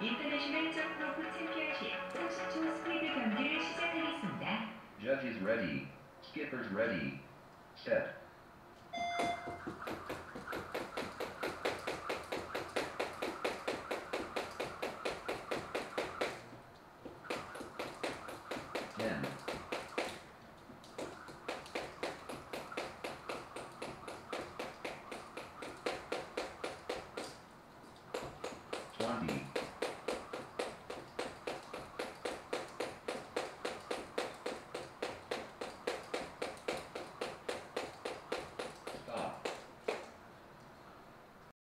인터내셔널 점프로프 챔피언십 30초 스피드 경기를 시작하겠습니다. Judges ready. Skippers ready. Set.